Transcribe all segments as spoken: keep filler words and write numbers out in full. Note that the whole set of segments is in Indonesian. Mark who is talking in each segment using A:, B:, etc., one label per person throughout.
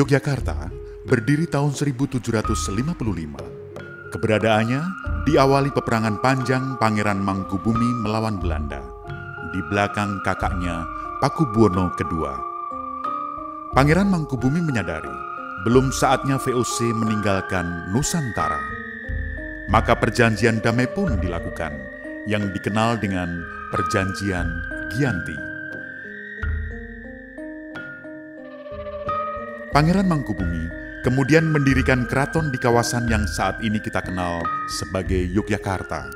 A: Yogyakarta berdiri tahun seribu tujuh ratus lima puluh lima. Keberadaannya diawali peperangan panjang Pangeran Mangkubumi melawan Belanda. Di belakang kakaknya, Pakubuwono kedua. Pangeran Mangkubumi menyadari belum saatnya V O C meninggalkan Nusantara. Maka perjanjian damai pun dilakukan yang dikenal dengan Perjanjian Giyanti. Pangeran Mangkubumi kemudian mendirikan keraton di kawasan yang saat ini kita kenal sebagai Yogyakarta.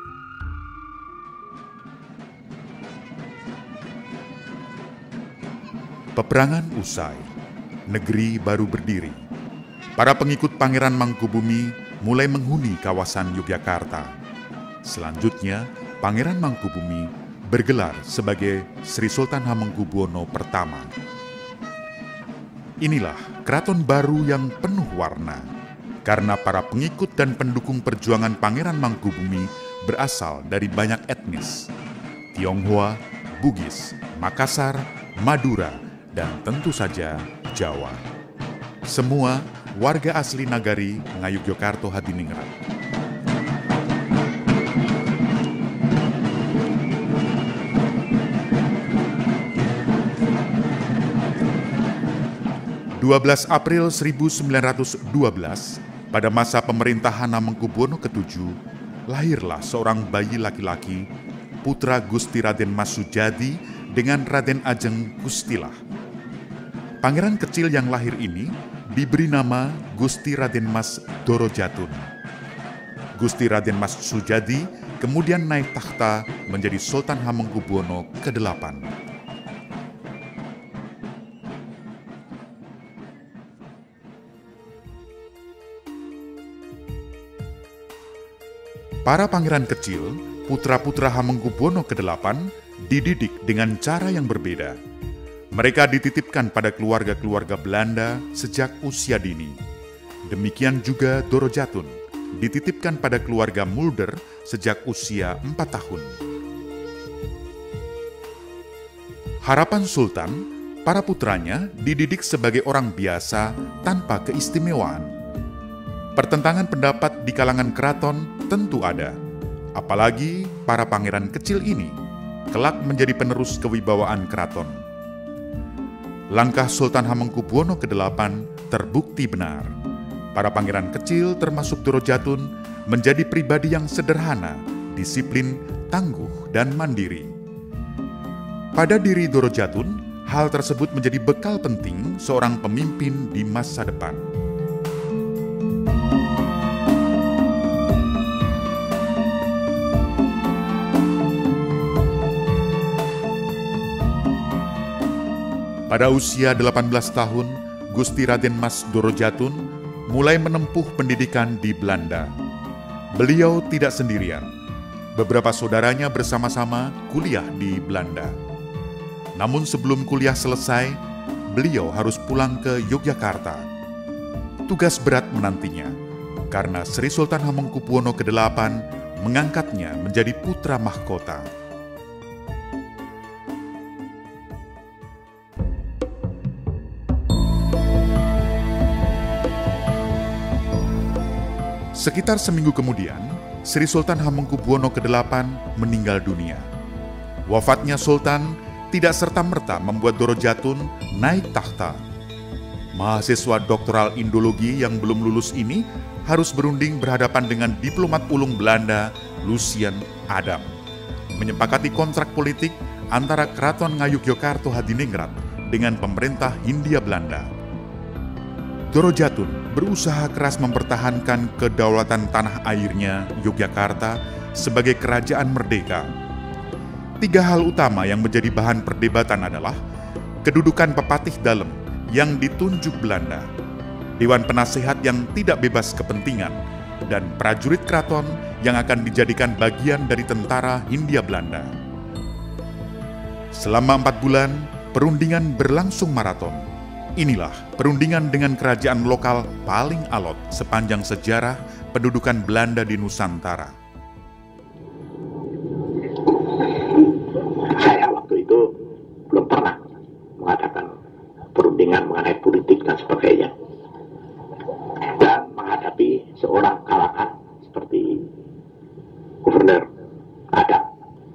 A: Peperangan usai, negeri baru berdiri. Para pengikut Pangeran Mangkubumi mulai menghuni kawasan Yogyakarta. Selanjutnya, Pangeran Mangkubumi bergelar sebagai Sri Sultan Hamengkubuwono pertama. Inilah keraton baru yang penuh warna, karena para pengikut dan pendukung perjuangan Pangeran Mangkubumi berasal dari banyak etnis: Tionghoa, Bugis, Makassar, Madura, dan tentu saja Jawa. Semua warga asli Nagari Ngayogyakarta Hadiningrat. dua belas April seribu sembilan ratus dua belas, pada masa pemerintahan Hamengkubuwono ketujuh, lahirlah seorang bayi laki-laki, putra Gusti Raden Mas Sujadi dengan Raden Ajeng Gustilah. Pangeran kecil yang lahir ini diberi nama Gusti Raden Mas Dorojatun. Gusti Raden Mas Sujadi kemudian naik takhta menjadi Sultan Hamengkubuwono kedelapan. Para pangeran kecil, putra-putra Hamengkubuwono kedelapan, dididik dengan cara yang berbeda. Mereka dititipkan pada keluarga-keluarga Belanda sejak usia dini. Demikian juga Dorojatun, dititipkan pada keluarga Mulder sejak usia empat tahun. Harapan Sultan, para putranya dididik sebagai orang biasa tanpa keistimewaan. Pertentangan pendapat di kalangan keraton tentu ada, apalagi para pangeran kecil ini kelak menjadi penerus kewibawaan keraton. Langkah Sultan Hamengkubuwono kedelapan terbukti benar. Para pangeran kecil termasuk Dorojatun menjadi pribadi yang sederhana, disiplin, tangguh, dan mandiri. Pada diri Dorojatun, hal tersebut menjadi bekal penting seorang pemimpin di masa depan. Pada usia delapan belas tahun, Gusti Raden Mas Dorojatun mulai menempuh pendidikan di Belanda. Beliau tidak sendirian. Beberapa saudaranya bersama-sama kuliah di Belanda. Namun sebelum kuliah selesai, beliau harus pulang ke Yogyakarta. Tugas berat menantinya, karena Sri Sultan Hamengkubuwono kedelapan mengangkatnya menjadi putra mahkota. Sekitar seminggu kemudian, Sri Sultan Hamengkubuwono kedelapan meninggal dunia. Wafatnya Sultan tidak serta-merta membuat Dorojatun naik takhta. Mahasiswa doktoral Indologi yang belum lulus ini harus berunding berhadapan dengan diplomat ulung Belanda, Lucien Adam, menyepakati kontrak politik antara Keraton Ngayogyakarta Hadiningrat dengan pemerintah Hindia Belanda. Dorojatun berusaha keras mempertahankan kedaulatan tanah airnya Yogyakarta sebagai kerajaan merdeka. Tiga hal utama yang menjadi bahan perdebatan adalah kedudukan Pepatih Dalem yang ditunjuk Belanda, Dewan Penasehat yang tidak bebas kepentingan, dan prajurit keraton yang akan dijadikan bagian dari tentara Hindia Belanda. Selama empat bulan, perundingan berlangsung maraton. Inilah perundingan dengan kerajaan lokal paling alot sepanjang sejarah pendudukan Belanda di Nusantara.
B: Saya waktu itu belum pernah mengadakan perundingan mengenai politik dan sebagainya.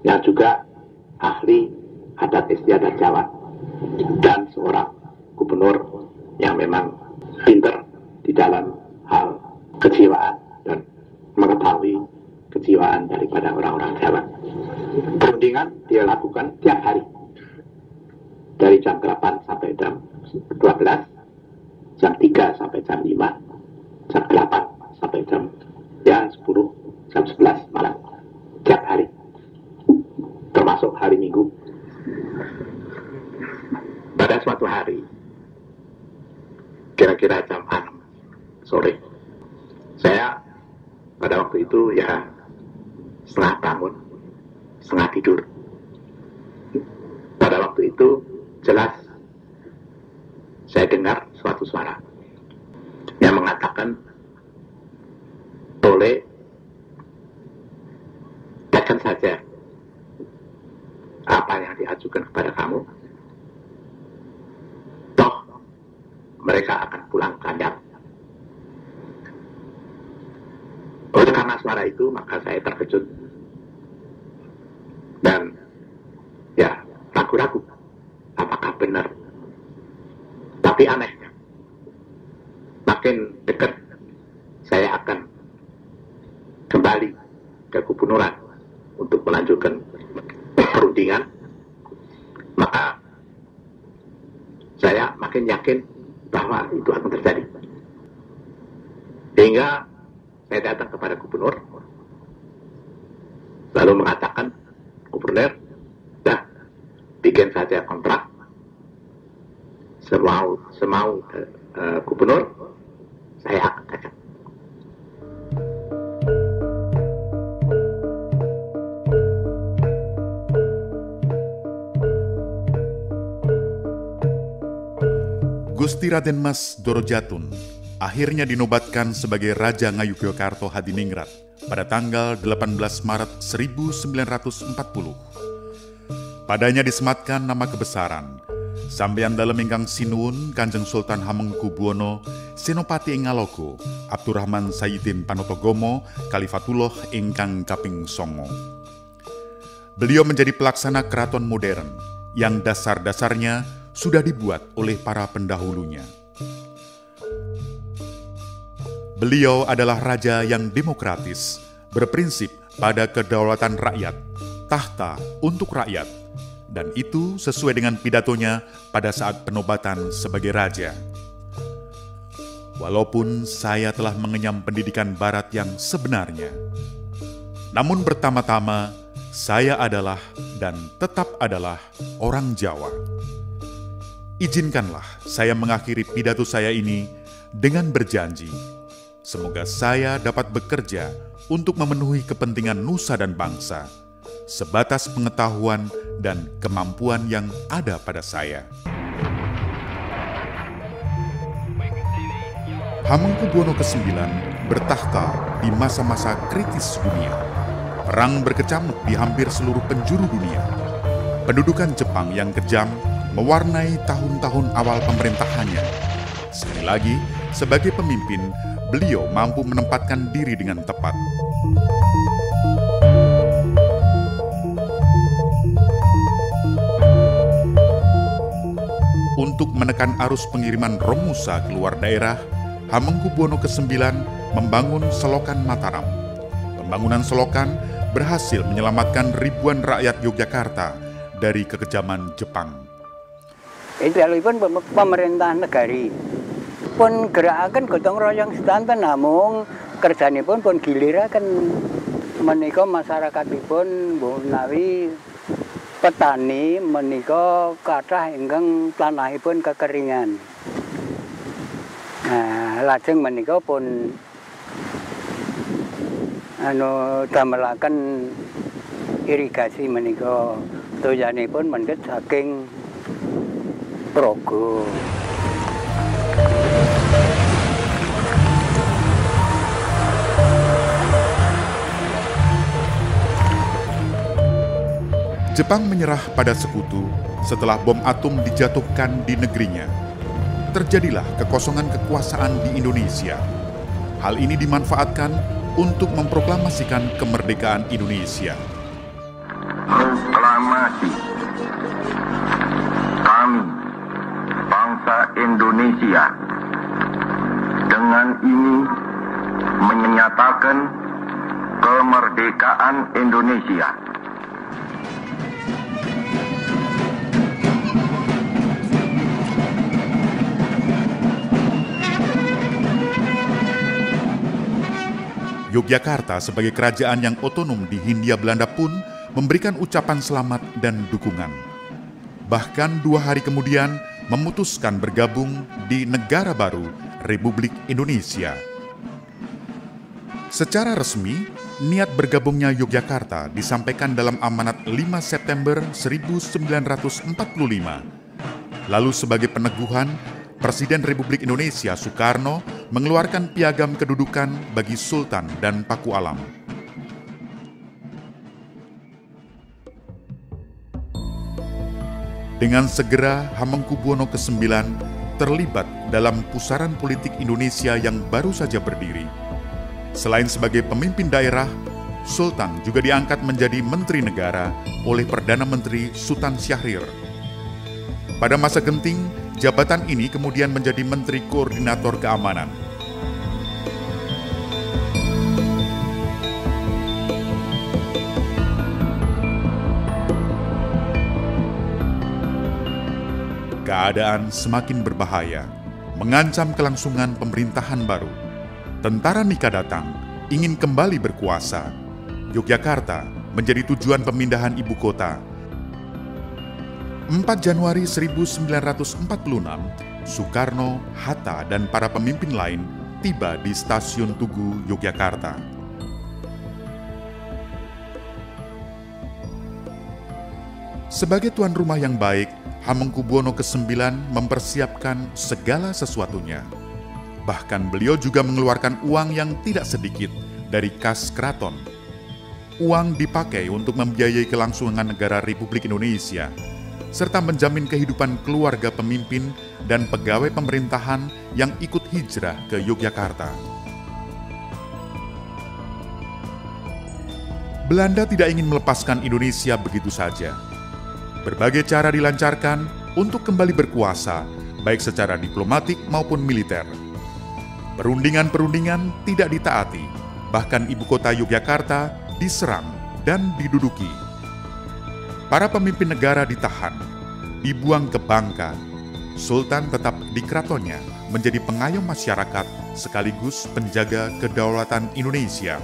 B: yang juga ahli adat istiadat Jawa, dan seorang gubernur yang memang pinter di dalam hal kejiwaan dan mengetahui kejiwaan daripada orang-orang Jawa. Perundingan dia lakukan tiap hari dari jam delapan sampai jam dua belas, jam tiga sampai jam lima, jam delapan sampai jam ya sepuluh, jam sebelas malam, tiap hari, termasuk hari Minggu. Pada suatu hari, kira-kira jam enam sore, saya pada waktu itu ya setengah bangun, setengah tidur. Pada waktu itu jelas saya dengar suatu suara yang mengatakan, "Tole, tekan saja apa yang diajukan kepada kamu. Toh mereka akan pulang kandang." Oleh karena suara itu, maka saya terkejut dan ya ragu-ragu apakah benar. Tapi anehnya, makin dekat saya akan kembali ke gubernuran untuk melanjutkan perundingan, maka saya makin yakin bahwa itu akan terjadi. Hingga saya datang kepada gubernur, lalu mengatakan, "Gubernur, dah bikin saja kontrak semau semau uh, gubernur, saya akan tekan."
A: Gusti Raden Mas Dorojatun akhirnya dinobatkan sebagai Raja Ngayogyakarta Hadiningrat pada tanggal delapan belas Maret seribu sembilan ratus empat puluh. Padanya disematkan nama kebesaran, sampeyan dalem ingkang sinuwun Kanjeng Sultan Hamengkubuwono Senopati ing Ngalogo Abdurrahman Sayyidin Panotogomo Khalifatullah ingkang kaping songo. Beliau menjadi pelaksana keraton modern yang dasar-dasarnya sudah dibuat oleh para pendahulunya. Beliau adalah raja yang demokratis, berprinsip pada kedaulatan rakyat, tahta untuk rakyat, dan itu sesuai dengan pidatonya pada saat penobatan sebagai raja. Walaupun saya telah mengenyam pendidikan barat yang sebenarnya, namun pertama-tama saya adalah dan tetap adalah orang Jawa. Izinkanlah saya mengakhiri pidato saya ini dengan berjanji, semoga saya dapat bekerja untuk memenuhi kepentingan nusa dan bangsa, sebatas pengetahuan dan kemampuan yang ada pada saya. Hamengkubuwono kesembilan bertahta di masa-masa kritis dunia. Perang berkecamuk di hampir seluruh penjuru dunia. Pendudukan Jepang yang kejam mewarnai tahun-tahun awal pemerintahannya. Sekali lagi, sebagai pemimpin, beliau mampu menempatkan diri dengan tepat. Untuk menekan arus pengiriman Romusa keluar daerah, Hamengkubuwono kesembilan membangun Selokan Mataram. Pembangunan selokan berhasil menyelamatkan ribuan rakyat Yogyakarta dari kekejaman Jepang.
C: Itu pun pemerintah negari pun gerakan gotong royong sedanten, namung kerjanipun pun giliraken menika masyarakatipun menawi petani menika kathah ingkang tanahipun kekeringan. Nah, lajeng menika pun anu damelaken irigasi menika toyanipun mendhet saking Progo.
A: Jepang menyerah pada sekutu setelah bom atom dijatuhkan di negerinya. Terjadilah kekosongan kekuasaan di Indonesia. Hal ini dimanfaatkan untuk memproklamasikan kemerdekaan Indonesia.
D: proklamasi kami, bangsa Indonesia, dengan ini menyatakan kemerdekaan Indonesia.
A: Yogyakarta sebagai kerajaan yang otonom di Hindia Belanda pun memberikan ucapan selamat dan dukungan. Bahkan dua hari kemudian memutuskan bergabung di negara baru, Republik Indonesia. Secara resmi, niat bergabungnya Yogyakarta disampaikan dalam amanat lima September seribu sembilan ratus empat puluh lima. Lalu sebagai peneguhan, Presiden Republik Indonesia Soekarno mengeluarkan piagam kedudukan bagi Sultan dan Paku Alam. Dengan segera Hamengkubuwono kesembilan terlibat dalam pusaran politik Indonesia yang baru saja berdiri. Selain sebagai pemimpin daerah, Sultan juga diangkat menjadi Menteri Negara oleh Perdana Menteri Sultan Syahrir. Pada masa genting, jabatan ini kemudian menjadi Menteri Koordinator Keamanan. Keadaan semakin berbahaya, mengancam kelangsungan pemerintahan baru. Tentara Nika datang, ingin kembali berkuasa. Yogyakarta menjadi tujuan pemindahan ibu kota. empat Januari seribu sembilan ratus empat puluh enam, Soekarno, Hatta, dan para pemimpin lain tiba di Stasiun Tugu, Yogyakarta. Sebagai tuan rumah yang baik, Hamengkubuwono kesembilan mempersiapkan segala sesuatunya. Bahkan beliau juga mengeluarkan uang yang tidak sedikit dari kas keraton. Uang dipakai untuk membiayai kelangsungan negara Republik Indonesia, serta menjamin kehidupan keluarga pemimpin dan pegawai pemerintahan yang ikut hijrah ke Yogyakarta. Belanda tidak ingin melepaskan Indonesia begitu saja. Berbagai cara dilancarkan untuk kembali berkuasa, baik secara diplomatik maupun militer. Perundingan-perundingan tidak ditaati, bahkan ibu kota Yogyakarta diserang dan diduduki. Para pemimpin negara ditahan, dibuang ke Bangka. Sultan tetap di keratonnya menjadi pengayom masyarakat sekaligus penjaga kedaulatan Indonesia.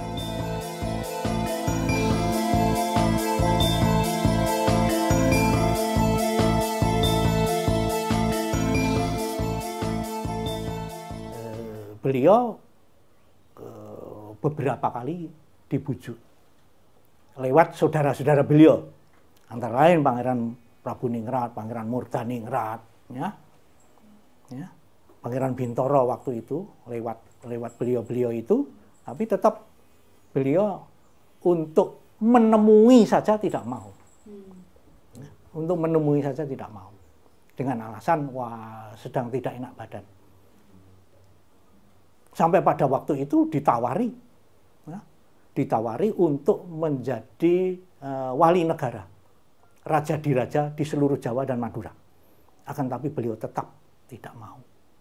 E: Beliau beberapa kali dibujuk lewat saudara-saudara beliau, antara lain Pangeran Prabu Ningrat, Pangeran Murdhaningrat, ya, ya, Pangeran Bintoro waktu itu lewat lewat beliau-beliau itu, tapi tetap beliau untuk menemui saja tidak mau, ya, untuk menemui saja tidak mau, dengan alasan wah sedang tidak enak badan. Sampai pada waktu itu ditawari, ya, ditawari untuk menjadi uh, wali negara, raja diraja di seluruh Jawa dan Madura. Akan tapi beliau tetap tidak mau.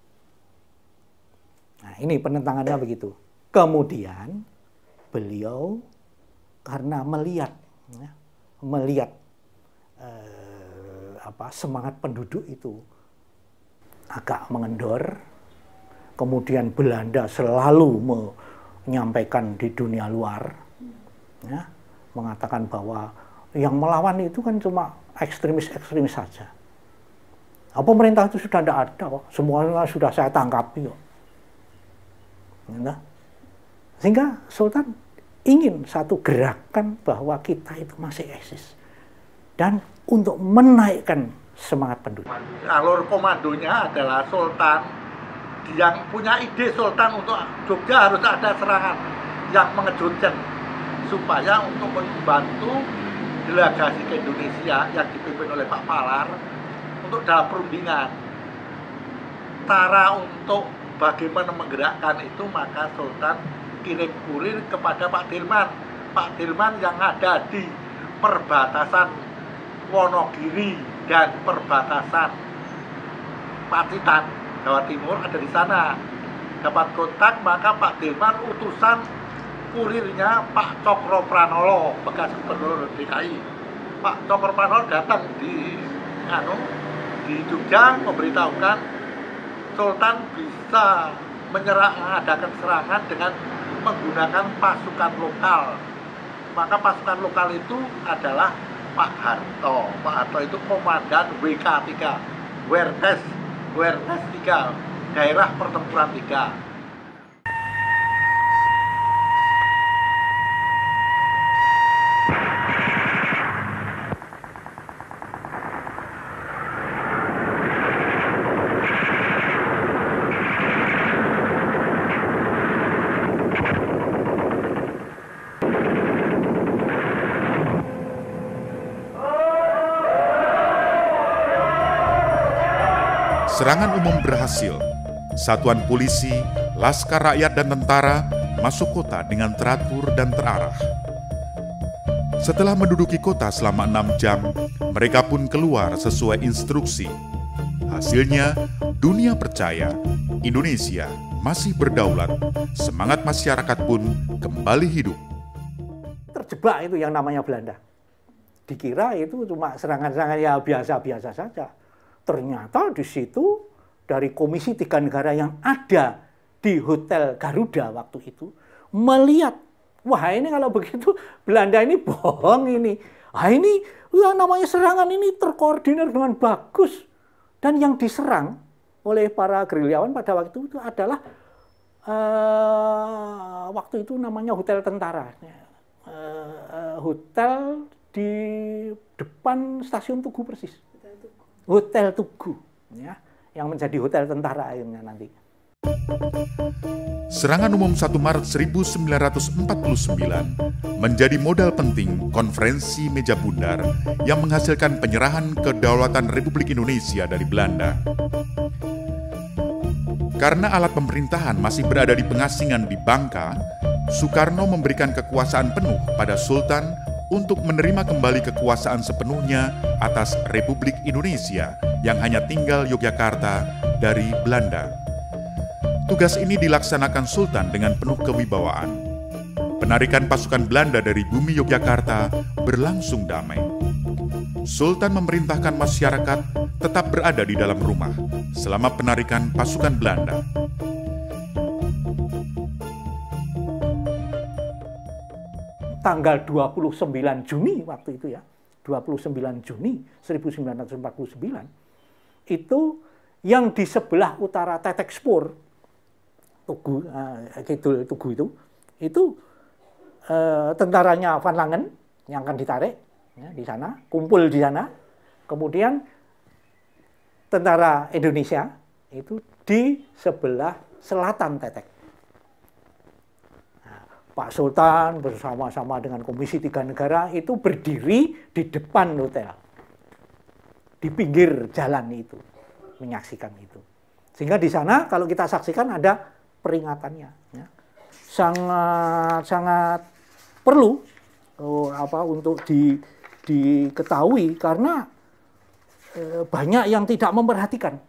E: Nah, ini penentangannya begitu. Kemudian beliau karena melihat, ya, melihat uh, apa semangat penduduk itu agak mengendor. Kemudian Belanda selalu menyampaikan di dunia luar, ya, mengatakan bahwa yang melawan itu kan cuma ekstremis-ekstremis saja. Apa pemerintah itu sudah tidak ada kok, semuanya sudah saya tangkapi kok. Ya, sehingga Sultan ingin satu gerakan bahwa kita itu masih eksis. Dan untuk menaikkan semangat penduduk.
F: Alur komandonya adalah Sultan. Yang punya ide Sultan untuk Jogja harus ada serangan yang mengejutkan supaya untuk membantu delegasi ke Indonesia yang dipimpin oleh Pak Palar untuk dalam perundingan. Cara untuk bagaimana menggerakkan itu maka Sultan kirim kurir kepada Pak Dirman. Pak Dirman yang ada di perbatasan Wonogiri dan perbatasan Pacitan, Jawa Timur ada di sana. Dapat kontak, maka Pak Dirman utusan kurirnya Pak Cokro Pranolo, bekas gubernur D K I. Pak Cokro Pranolo datang di anu, di Jogja memberitahukan Sultan bisa menyerang, mengadakan serangan dengan menggunakan pasukan lokal. Maka pasukan lokal itu adalah Pak Harto. Pak Harto itu komandan W K tiga, Wertes, Wertes tiga, daerah pertempuran tiga.
A: Serangan umum berhasil. Satuan polisi, laskar rakyat dan tentara masuk kota dengan teratur dan terarah. Setelah menduduki kota selama enam jam, mereka pun keluar sesuai instruksi. Hasilnya, dunia percaya Indonesia masih berdaulat. Semangat masyarakat pun kembali hidup.
E: Terjebak itu yang namanya Belanda. Dikira itu cuma serangan-serangan ya biasa-biasa saja. Ternyata di situ dari Komisi Tiga Negara yang ada di Hotel Garuda waktu itu melihat, wah ini kalau begitu Belanda ini bohong ini. Ah ini yang namanya serangan ini terkoordinir dengan bagus. Dan yang diserang oleh para gerilyawan pada waktu itu adalah uh, waktu itu namanya Hotel Tentara. Uh, uh, hotel di depan stasiun Tugu persis. Hotel Tugu, ya, yang menjadi hotel tentara akhirnya nanti.
A: Serangan umum satu Maret seribu sembilan ratus empat puluh sembilan menjadi modal penting konferensi meja bundar yang menghasilkan penyerahan kedaulatan Republik Indonesia dari Belanda. Karena alat pemerintahan masih berada di pengasingan di Bangka, Soekarno memberikan kekuasaan penuh pada Sultan untuk menerima kembali kekuasaan sepenuhnya atas Republik Indonesia yang hanya tinggal Yogyakarta dari Belanda. Tugas ini dilaksanakan Sultan dengan penuh kewibawaan. Penarikan pasukan Belanda dari bumi Yogyakarta berlangsung damai. Sultan memerintahkan masyarakat tetap berada di dalam rumah selama penarikan pasukan Belanda.
E: Tanggal dua puluh sembilan Juni waktu itu ya, dua puluh sembilan Juni seribu sembilan ratus empat puluh sembilan, itu yang di sebelah utara Tetek Spur, Tugu, uh, Kidul Tugu itu, itu uh, tentaranya Van Langen yang akan ditarik ya, di sana, kumpul di sana, kemudian tentara Indonesia itu di sebelah selatan Tetek. Pak Sultan bersama-sama dengan Komisi Tiga Negara itu berdiri di depan hotel, di pinggir jalan itu, menyaksikan itu. Sehingga di sana kalau kita saksikan ada peringatannya, ya. sangat sangat perlu oh, apa untuk di, diketahui karena eh, banyak yang tidak memperhatikan.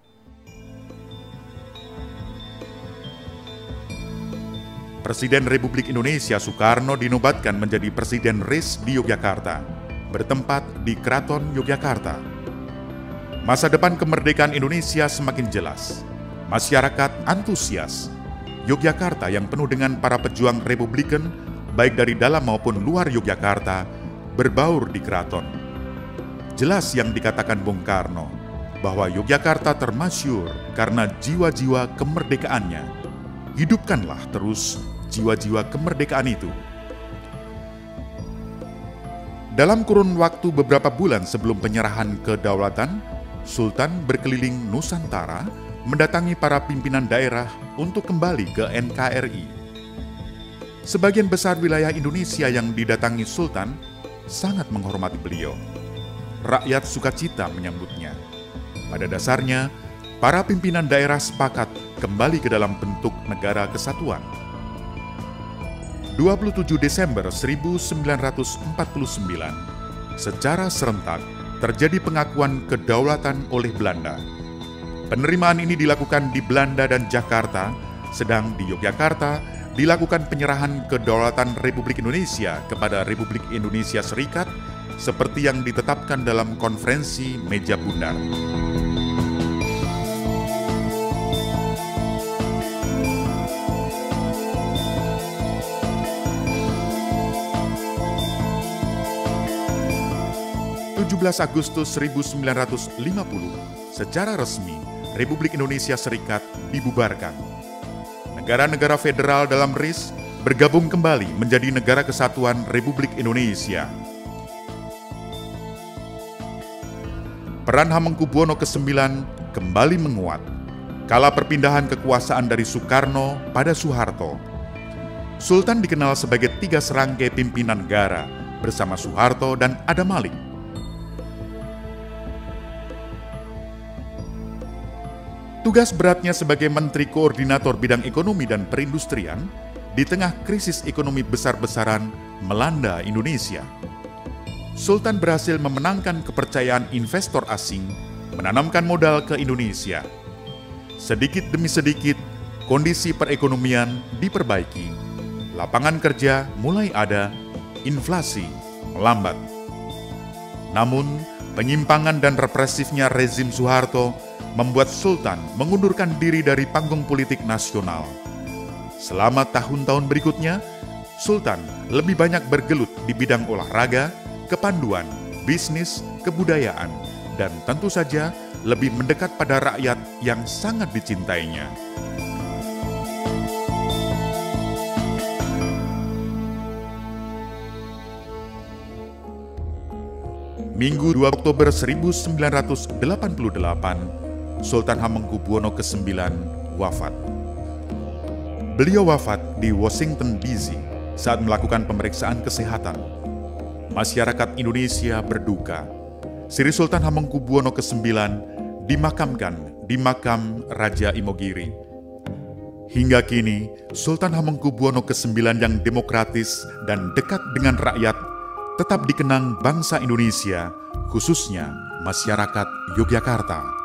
A: Presiden Republik Indonesia Soekarno dinobatkan menjadi Presiden R I S di Yogyakarta, bertempat di Keraton Yogyakarta. Masa depan kemerdekaan Indonesia semakin jelas. Masyarakat antusias. Yogyakarta yang penuh dengan para pejuang Republikan, baik dari dalam maupun luar Yogyakarta, berbaur di keraton. Jelas yang dikatakan Bung Karno, bahwa Yogyakarta termasyhur karena jiwa-jiwa kemerdekaannya. Hidupkanlah terus jiwa-jiwa kemerdekaan itu. Dalam kurun waktu beberapa bulan sebelum penyerahan kedaulatan, Sultan berkeliling Nusantara mendatangi para pimpinan daerah untuk kembali ke N K R I. Sebagian besar wilayah Indonesia yang didatangi Sultan sangat menghormati beliau. Rakyat sukacita menyambutnya. Pada dasarnya, para pimpinan daerah sepakat kembali ke dalam bentuk negara kesatuan. dua puluh tujuh Desember seribu sembilan ratus empat puluh sembilan, secara serentak, terjadi pengakuan kedaulatan oleh Belanda. Penerimaan ini dilakukan di Belanda dan Jakarta, sedang di Yogyakarta dilakukan penyerahan kedaulatan Republik Indonesia kepada Republik Indonesia Serikat seperti yang ditetapkan dalam Konferensi Meja Bundar. tujuh belas Agustus seribu sembilan ratus lima puluh, secara resmi Republik Indonesia Serikat dibubarkan. Negara-negara federal dalam R I S bergabung kembali menjadi Negara Kesatuan Republik Indonesia. Peran Hamengkubuwono kesembilan kembali menguat kala perpindahan kekuasaan dari Soekarno pada Soeharto. Sultan dikenal sebagai tiga serangkai pimpinan negara bersama Soeharto dan Adam Malik. Tugas beratnya sebagai Menteri Koordinator Bidang Ekonomi dan Perindustrian di tengah krisis ekonomi besar-besaran melanda Indonesia. Sultan berhasil memenangkan kepercayaan investor asing menanamkan modal ke Indonesia. Sedikit demi sedikit, kondisi perekonomian diperbaiki. Lapangan kerja mulai ada, inflasi melambat. Namun, penyimpangan dan represifnya rezim Soeharto membuat Sultan mengundurkan diri dari panggung politik nasional. Selama tahun-tahun berikutnya, Sultan lebih banyak bergelut di bidang olahraga, kepanduan, bisnis, kebudayaan, dan tentu saja lebih mendekat pada rakyat yang sangat dicintainya. Minggu dua Oktober seribu sembilan ratus delapan puluh delapan, Sultan Hamengkubuwono kesembilan wafat. Beliau wafat di Washington D C saat melakukan pemeriksaan kesehatan. Masyarakat Indonesia berduka. Sri Sultan Hamengkubuwono kesembilan dimakamkan di makam Raja Imogiri. Hingga kini, Sultan Hamengkubuwono kesembilan yang demokratis dan dekat dengan rakyat tetap dikenang bangsa Indonesia, khususnya masyarakat Yogyakarta.